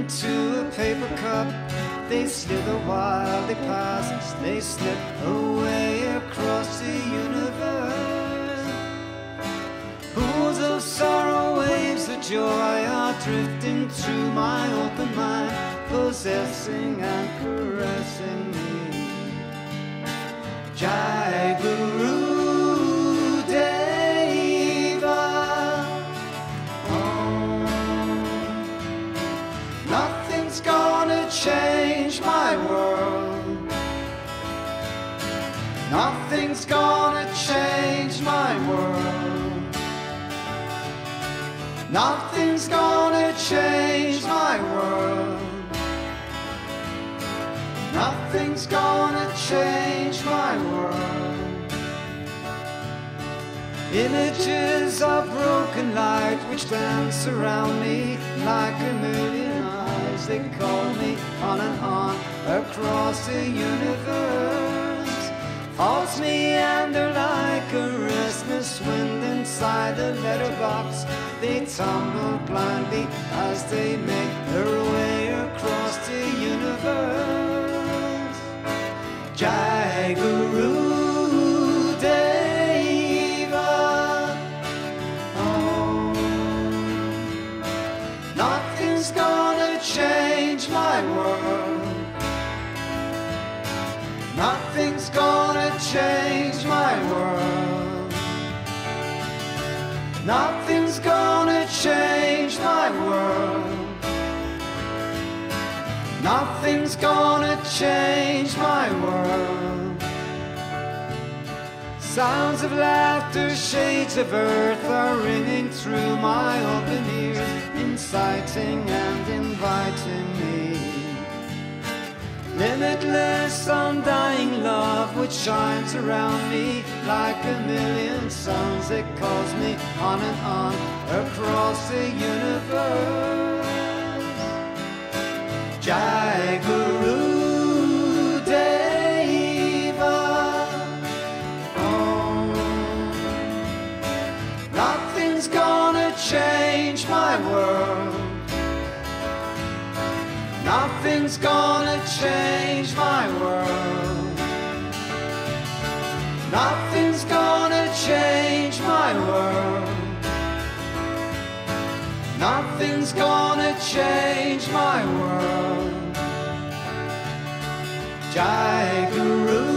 into a paper cup. They slither while they pass us, they slip away across the universe. Pools of sorrow, waves of joy are drifting through my open mind, possessing and caressing me. Jai Guru Deva. Oh, nothing's gonna change my world. Nothing's gonna change my world. Nothing's gonna change my world. Nothing's gonna change my world. Images of broken light which dance around me like a million eyes. They call me on and on across the universe. Falls meander like a restless wind inside the letterbox. They tumble blindly as they make their way across the universe. Jai Guru Deva. Oh, nothing's gonna change my world. Nothing's gonna change my world. Nothing's gonna change my world. Nothing's gonna change my world. Sounds of laughter, shades of earth are ringing through my open ears, inciting and inviting me. Limitless, undying love which shines around me like a million suns. It calls me on and on across the universe. Jai Guru Deva. Oh, nothing's gonna change my world. Nothing's gonna change my world. Nothing's gonna change my world. Nothing's gonna change my world. Jai Guru